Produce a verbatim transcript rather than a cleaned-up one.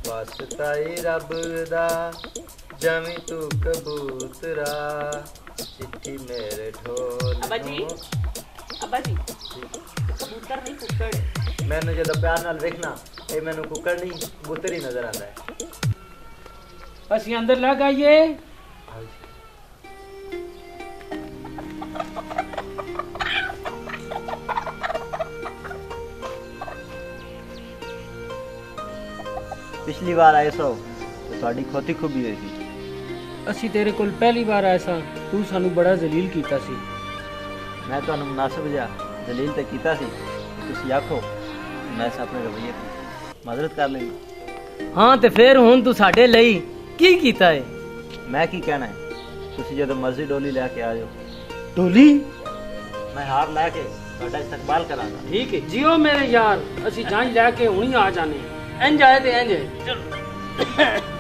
ਵਾਸਤਾਈ ਰੱਬ ਦਾ ਜਮੀ ਤੂੰ ਕਬੂਤਰਾ चिट्ठी मेरे ढोल अब्बा जी अब्बा जी कबूतर नहीं कुक्कड़ मैंने जो प्यार नाल देखना ये मैंने कुक्कड़ नहीं कबूतर ही नजर आता है ਅਸੀਂ ਅੰਦਰ ਲੱਗ ਆਈਏ पिछली बार आए सो तो साड़ी खोती खूबी हुई थी ਅਸੀਂ ਤੇਰੇ ਕੋਲ ਪਹਿਲੀ ਵਾਰ ਆਏ ਸਾਂ ਤੂੰ ਸਾਨੂੰ ਬੜਾ ਜ਼ਲੀਲ ਕੀਤਾ ਸੀ मैं तो मुनासिब जा दलील तो किया सी तुसी आखो मैं अपने रवैये मदद कर लेंगे हाँ तो फिर हुण तू साडे लई की कीता है मैं की कहना है तुसी जदों मर्जी डोली लेके आ जाओ डोली मैं हार लैके तुहाडा इस्तकबाल करांगा ठीक है जियो मेरे यार ਅਸੀਂ ਜਾਂਝ ਲੈ ਕੇ ਹੁਣੀ ਆ ਜਾਣੇ ਇੰਜ ਆਏ ਤੇ ਇੰਜ चलो